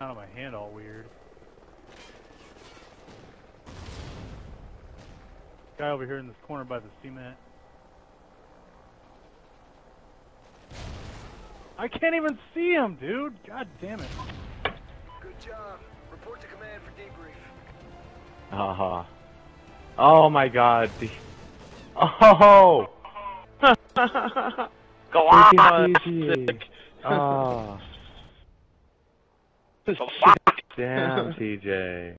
out of my hand all weird. Guy over here in this corner by the cement. I can't even see him, dude! God damn it. Good job. Report to command for debrief. Oh my god. Oh! Go on! Oh. Damn, TJ.